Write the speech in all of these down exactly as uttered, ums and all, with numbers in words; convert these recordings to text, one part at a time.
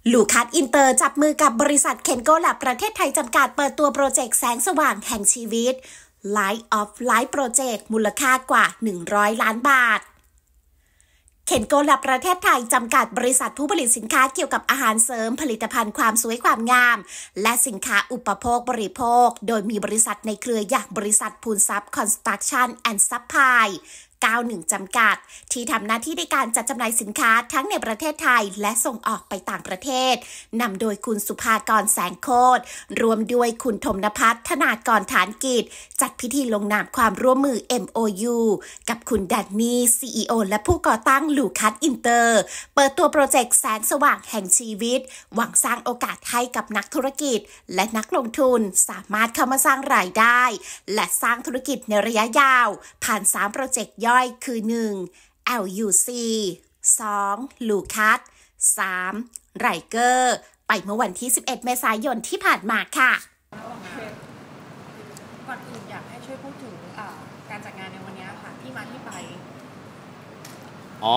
ลูคัสอินเตอร์จับมือกับบริษัทเคนโกแลบประเทศไทยจำกัดเปิดตัวโปรเจกต์แสงสว่างแห่งชีวิต Light of Life Project มูลค่ากว่าหนึ่งร้อยล้านบาทเคนโกแลบประเทศไทยจำกัดบริษัทผู้ผลิตสินค้าเกี่ยวกับอาหารเสริมผลิตภัณฑ์ความสวยความงามและสินค้าอุปโภคบริโภคโดยมีบริษัทในเครืออย่างบริษัทพูนทรัพย์คอนสตรักชั่นแอนด์ซัพพลายเก้าสิบเอ็ด จำกัดที่ทำหน้าที่ในการจัดจำหน่ายสินค้าทั้งในประเทศไทยและส่งออกไปต่างประเทศนำโดยคุณสุภากรแสงโคตรรวมด้วยคุณธมนภัทร ธนากรฐานกิจจัดพิธีลงนามความร่วมมือ เอ็ม โอ ยู กับคุณแดนนี่ ซี อี โอ และผู้ก่อตั้งลูคัสอินเตอร์เปิดตัวโปรเจกต์แสงสว่างแห่งชีวิตหวังสร้างโอกาสให้กับนักธุรกิจและนักลงทุนสามารถเข้ามาสร้างรายได้และสร้างธุรกิจในระยะยาวผ่านสามโปรเจกต์ย่อยคือหนึ่ง แอล ยู ซี สอง ลูคัส สาม ไรเกอร์ไปเมื่อวันที่สิบเอ็ดเมษายนที่ผ่านมาค่ะก่อนอื่นอยากให้ช่วยพูดถึงการจัดงานในวันนี้ค่ะที่มาที่ไปอ๋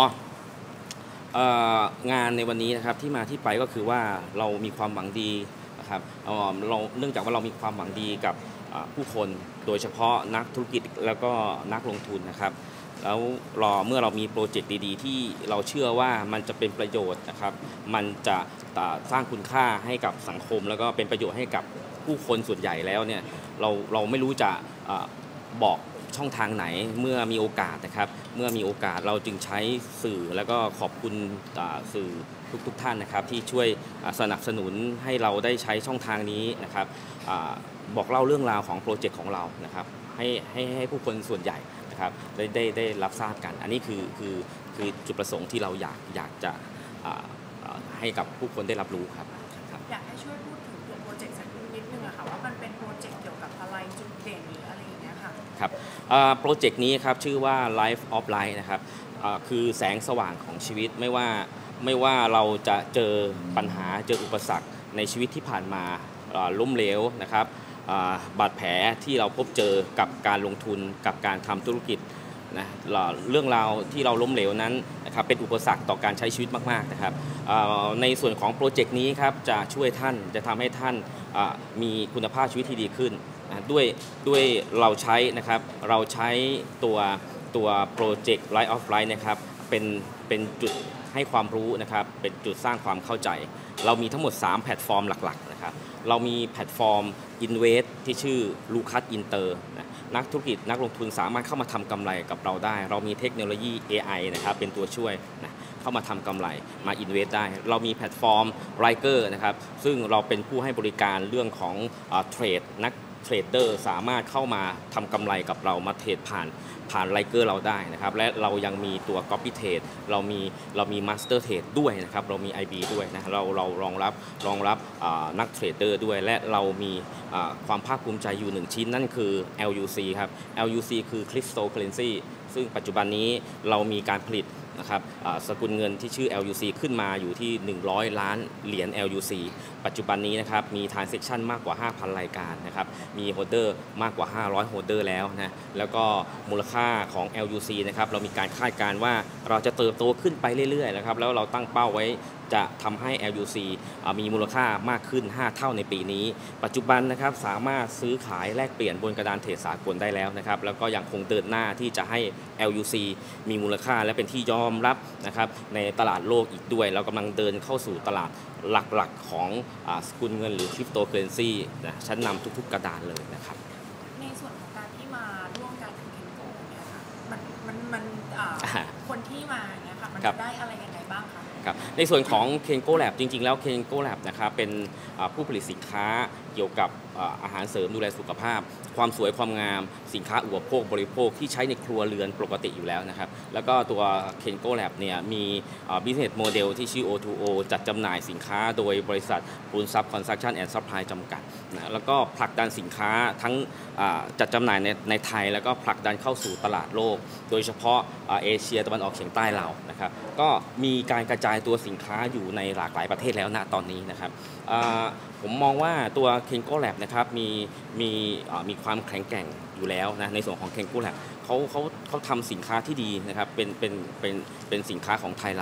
องานในวันนี้นะครับที่มาที่ไปก็คือว่าเรามีความหวังดีนะครับเราเนื่องจากว่าเรามีความหวังดีกับผู้คนโดยเฉพาะนักธุรกิจแล้วก็นักลงทุนนะครับแล้วรอเมื่อเรามีโปรเจกต์ดีๆที่เราเชื่อว่ามันจะเป็นประโยชน์นะครับมันจะสร้างคุณค่าให้กับสังคมแล้วก็เป็นประโยชน์ให้กับผู้คนส่วนใหญ่แล้วเนี่ยเราเราไม่รู้จะบอกช่องทางไหนเมื่อมีโอกาสนะครับเมื่อมีโอกาสเราจึงใช้สื่อแล้วก็ขอบคุณสื่อทุกๆท่านนะครับที่ช่วยสนับสนุนให้เราได้ใช้ช่องทางนี้นะครับบอกเล่าเรื่องราวของโปรเจกต์ของเรานะครับให้ให้ให้ผู้คนส่วนใหญ่นะครับได้ได้ได้รับทราบกันอันนี้คือคือคือจุดประสงค์ที่เราอยากอยากจะให้กับผู้คนได้รับรู้ครับอยากให้ช่วยพูดถึงตัวโปรเจกต์สักนิดนึงอะค่ะว่ามันเป็นโปรเจกต์เกี่ยวกับอะไรจุดเด่นหรืออะไรอย่างเงี้ยค่ะครับโปรเจกต์นี้ครับชื่อว่า Life of Life นะครับคือแสงสว่างของชีวิตไม่ว่าไม่ว่าเราจะเจอปัญหาเจออุปสรรคในชีวิตที่ผ่านมาล้มเหลวนะครับบาดแผลที่เราพบเจอกับการลงทุนกับการทำธุรกิจนะเรื่องราวที่เราล้มเหลวนั้นนะครับเป็นอุปสรรคต่อการใช้ชีวิตมากๆนะครับในส่วนของโปรเจกต์นี้ครับจะช่วยท่านจะทำให้ท่านมีคุณภาพชีวิตที่ดีขึ้นด้วยด้วยเราใช้นะครับเราใช้ตัวตัวโปรเจกต์ Light of Life นะครับเป็นเป็นจุดให้ความรู้นะครับเป็นจุดสร้างความเข้าใจเรามีทั้งหมดสามแพลตฟอร์มหลักๆนะครับเรามีแพลตฟอร์ม Invest ที่ชื่อ ลูคัส อินเตอร์ นะนักธุรกิจนักลงทุนสามารถเข้ามาทำกำไรกับเราได้เรามีเทคโนโลยี เอ ไอ นะครับเป็นตัวช่วยนะเข้ามาทำกำไรมา Invest ได้เรามีแพลตฟอร์ม ไรเกอร์ นะครับซึ่งเราเป็นผู้ให้บริการเรื่องของเทรดนักเทรดเดอร์สามารถเข้ามาทำกำไรกับเรามาเทรดผ่านผ่านไรเกอร์เราได้นะครับและเรายังมีตัว Copy Trade เรามีเรามี Master Trade ด้วยนะครับเรามี ไอ บี ด้วยนะเราเรารองรับรองรับนักเทรดเดอร์ด้วยและเรามีความภาคภูมิใจอยู่หนึ่งชิ้นนั่นคือ แอล ยู ซี ครับ แอล ยู ซี คือ Cryptocurrency ซึ่งปัจจุบันนี้เรามีการผลิตนะครับสกุลเงินที่ชื่อ แอล ยู ซี ขึ้นมาอยู่ที่หนึ่งร้อยล้านเหรียญ แอล ยู ซี ปัจจุบันนี้นะครับมี transaction มากกว่า ห้าพัน รายการนะครับมีโฮลเดอร์มากกว่าห้าร้อยโฮลเดอร์แล้วนะแล้วก็มูลค่าของ แอล ยู ซี นะครับเรามีการคาดการณ์ว่าเราจะเติบโตขึ้นไปเรื่อยๆนะครับแล้วเราตั้งเป้าไว้จะทำให้ แอล ยู ซี มีมูลค่ามากขึ้นห้าเท่าในปีนี้ปัจจุบันนะครับสามารถซื้อขายแลกเปลี่ยนบนกระดานเทรดสากลได้แล้วนะครับแล้วก็ยังคงเดินหน้าที่จะให้ แอล ยู ซี มีมูลค่าและเป็นที่ยอมรับนะครับในตลาดโลกอีกด้วยเรากำลังเดินเข้าสู่ตลาดหลักๆของสกุลเงินหรือคริปโตเคอเรนซีนะชั้นนำทุกๆกระดานเลยนะครับในส่วนของการที่มาร่วมกันกับเคนโกเนี่ยค่ะมันมันมันคนที่มาเนี่ยค่ะมันจะได้อะไรยังไงบ้างคะครับในส่วนของ เคนโกแลบ จริงๆแล้ว เคนโกแลบ นะครับเป็นผู้ผลิตสินค้าเกี่ยวกับอาหารเสริมดูแลสุขภาพความสวยความงามสินค้าอุปโภคบริโภคที่ใช้ในครัวเรือนปกติอยู่แล้วนะครับแล้วก็ตัว เคนโกแลบ เนี่ยมี business model ที่ชื่อ โอ ทู โอ จัดจำหน่ายสินค้าโดยบริษัทปูนซับคอนสตรักชั่นแอนด์ซัพพลายจำกัดนะแล้วก็ผลักดันสินค้าทั้งจัดจำหน่ายในในไทยแล้วก็ผลักดันเข้าสู่ตลาดโลกโดยเฉพาะเอเชียตะวันออกเฉียงใต้เรานะครับก็มีการกระจายตัวสินค้าอยู่ในหลากหลายประเทศแล้วณตอนนี้นะครับผมมองว่าตัว เคนโกแลบ นะครับมีมีมีความแข็งแกร่งอยู่แล้วนะในส่วนของ เคนโกแลบ เขาเขาเขาทำสินค้าที่ดีนะครับเป็นเป็นเป็นเป็นสินค้าของไทยเรา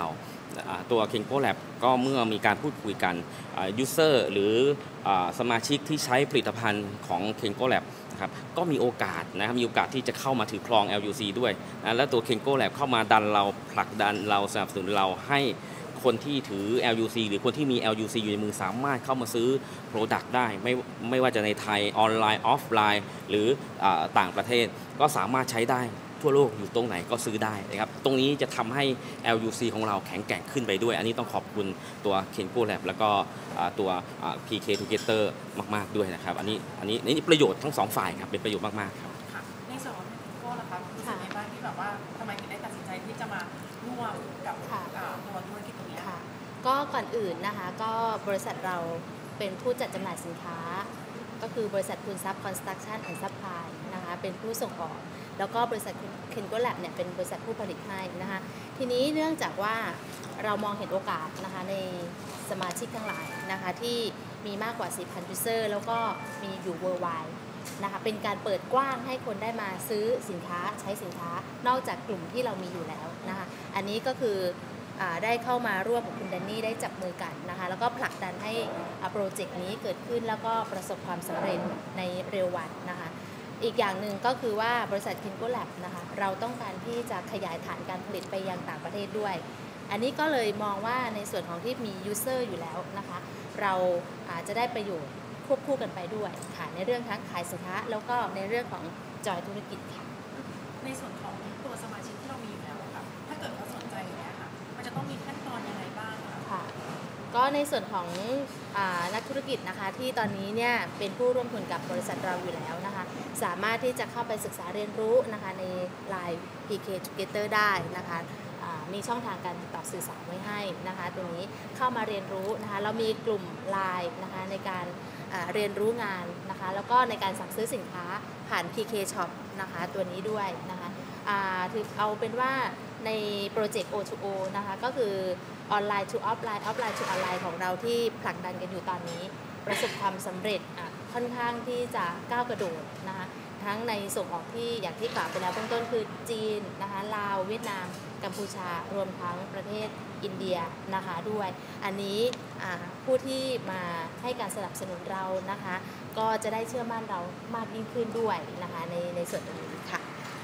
ตัว Kenko Lab ก็เมื่อมีการพูดคุยกัน user หรือสมาชิกที่ใช้ผลิตภัณฑ์ของ Kenko Lab นะครับก็มีโอกาสนะครับมีโอกาสที่จะเข้ามาถือครอง แอล ยู ซี ด้วยนะและตัว Kenko Lab เข้ามาดันเราผลักดันเราสนับสนุนเราให้คนที่ถือ แอล ยู ซี หรือคนที่มี แอล ยู ซี อยู่ในมือสามารถเข้ามาซื้อ Product ได้ไม่ไม่ว่าจะในไทยออนไลน์ออฟไลน์หรืออต่างประเทศก็สามารถใช้ได้ทั่วโลกอยู่ตรงไหนก็ซื้อได้นะครับตรงนี้จะทำให้ แอล ยู ซี ของเราแข็งแกร่งขึ้นไปด้วยอันนี้ต้องขอบคุณตัว Kenko Lab แล้วก็ตัว พี เค Together มากๆด้วยนะครับอันนี้อันนี้นี่ประโยชน์ทั้งสองฝ่ายครับเป็นประโยชน์มากๆครับในส่วนของ Kenko ล่ะครับรู้สึกยังไงบ้างที่แบบว่าทำไมถึงได้ตัดสินใจที่จะมาร่วมกับตัวธุรกิจตรงนี้ค่ะก็ก่อนอื่นนะคะก็บริษัทเราเป็นผู้จัดจำหน่ายสินค้าก็คือบริษัททุนทรัพย์ Construction and Supply นะคะเป็นผู้ส่งออกแล้วก็บริษัท Kenko Lab เนี่ยเป็นบริษัทผู้ผลิตให้นะคะทีนี้เนื่องจากว่าเรามองเห็นโอกาสนะคะในสมาชิกทั้งหลายนะคะที่มีมากกว่า สี่พัน user แล้วก็มีอยู่ worldwide นะคะเป็นการเปิดกว้างให้คนได้มาซื้อสินค้าใช้สินค้านอกจากกลุ่มที่เรามีอยู่แล้วนะคะอันนี้ก็คือได้เข้ามาร่วมกับคุณแดนนี่ได้จับมือกันนะคะแล้วก็ผลักดันให้โปรเจกต์นี้เกิดขึ้นแล้วก็ประสบความสำเร็จในเร็ววันนะคะอีกอย่างหนึ่งก็คือว่าบริษัท Kenko Lab นะคะเราต้องการที่จะขยายฐานการผลิตไปยังต่างประเทศด้วยอันนี้ก็เลยมองว่าในส่วนของที่มี user อยู่แล้วนะคะเราอาจจะได้ประโยชน์ควบคู่กันไปด้วยค่ะในเรื่องทั้งขายสินค้าแล้วก็ในเรื่องของจอยธุรกิจค่ะในส่วนของตัวสมาชิกที่เรามีอยู่แล้วค่ะถ้าเกิดเขาสนใจอย่างนี้ค่ะมันจะต้องมีขั้นตอนยังไงบ้างค่ะก็ในส่วนของนักธุรกิจนะคะที่ตอนนี้เนี่ยเป็นผู้ร่วมทุนกับบริษัทเราอยู่แล้วนะคะสามารถที่จะเข้าไปศึกษาเรียนรู้นะคะใน ไลน์ พี เค Together ได้นะคะมีช่องทางการติดต่อสื่อสารไว้ให้นะคะตรงนี้เข้ามาเรียนรู้นะคะเรามีกลุ่ม ไลน์ นะคะในการเรียนรู้งานนะคะแล้วก็ในการสั่งซื้อสินค้าผ่าน พี เค Shop นะคะตัวนี้ด้วยนะคะถือเอาเป็นว่าในโปรเจกต์ โอ ทู โอ นะคะก็คือออนไลน์ to ออฟไลน์ออฟไลน์ to ออนไลน์ของเราที่ผลักดันกันอยู่ตอนนี้ประสบความสำเร็จค่อนข้างที่จะก้าวกระโดดนะคะทั้งในส่งออกที่อย่างที่กล่าวไปแล้วเบื้องต้นคือจีนนะคะลาวเวียดนามกัมพูชารวมทั้งประเทศอินเดียนะคะด้วยอันนี้ผู้ที่มาให้การสนับสนุนเรานะคะก็จะได้เชื่อมั่นเรามากยิ่งขึ้นด้วยนะคะในในส่วนตรงนี้ค่ะ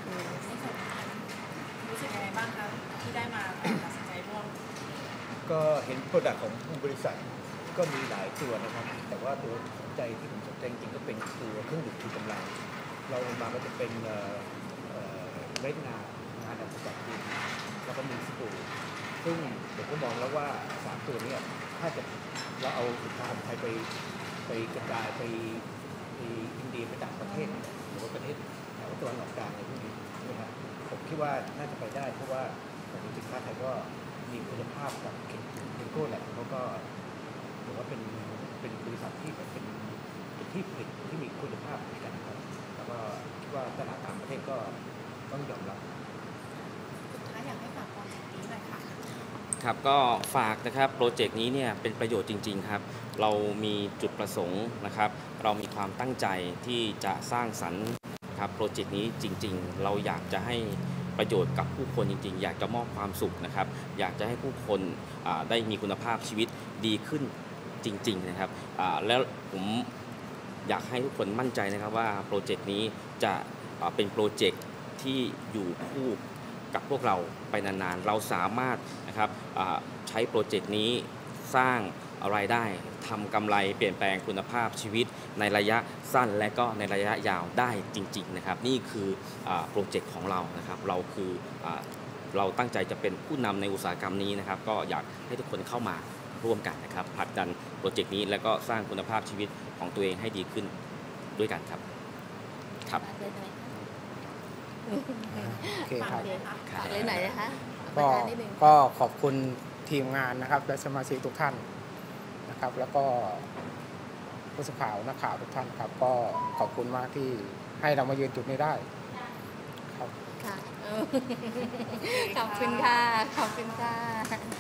รู้สึกยังไงบ้างคะที่ได้มาตัดสินใจร่วมก็เห็นโปรดักต์ของบริษัทก็มีหลายตัวนะครับแต่ว่าตัวสนใจที่ผมสนใจจริงๆก็เป็นตัวเครื่องดื่มชูกำลังเรามาก็จะเป็นเรดนางานอัศจรรย์ดินแล้วก็มีสบู่ซึ่งผมก็มองแล้วว่าสามตัวนี้ถ้าจะเราเอาสินค้าของไทยไปไปกระจายไปอินเดียไปต่างประเทศหรือว่าประเทศแถวตะวันออกกลางอะไรพวกนี้นะครับผมคิดว่าน่าจะไปได้เพราะว่าสินค้าไทยก็มีคุณภาพกับKenko Labเขาก็ถือว่าเป็นเป็นบริษัทที่เป็นเป็นที่ผลิตที่มีคุณภาพเหมือนกันครับแล้วก็คิดว่าตลาดต่างประเทศก็ต้องยอมรับสุดท้ายอยากให้ฝากโปรเจกต์นี้หน่อยค่ะครับก็ฝากนะครับโปรเจกต์นี้เนี่ยเป็นประโยชน์จริงๆครับเรามีจุดประสงค์นะครับเรามีความตั้งใจที่จะสร้างสรรค์ครับโปรเจกต์นี้จริงๆเราอยากจะให้ประโยชน์กับผู้คนจริงๆอยากจะมอบความสุขนะครับอยากจะให้ผู้คนได้มีคุณภาพชีวิตดีขึ้นจริงๆนะครับแล้วผมอยากให้ทุกคนมั่นใจนะครับว่าโปรเจกต์นี้จะเป็นโปรเจกต์ที่อยู่คู่กับพวกเราไปนานๆเราสามารถนะครับใช้โปรเจกต์นี้สร้างรายได้ทำกำไรเปลี่ยนแปลงคุณภาพชีวิตในระยะสั้นและก็ในระยะยาวได้จริงๆนะครับนี่คือโปรเจกต์ของเรานะครับเราคือเราตั้งใจจะเป็นผู้นำในอุตสาหกรรมนี้นะครับก็อยากให้ทุกคนเข้ามาร่วมกันนะครับผลักดันโปรเจกต์นี้แล้วก็สร้างคุณภาพชีวิตของตัวเองให้ดีขึ้นด้วยกันครับครับโอเคครับเลยไหนนะคะก็ก็ขอบคุณทีมงานนะครับและสมาชิกทุกท่านนะครับแล้วก็ผู้สื่อข่าวนักข่าวทุกท่านครับก็ขอบคุณมากที่ให้เรามายืนจุดนี้ได้ครับค่ะขอบคุณค่ะขอบคุณค่ะ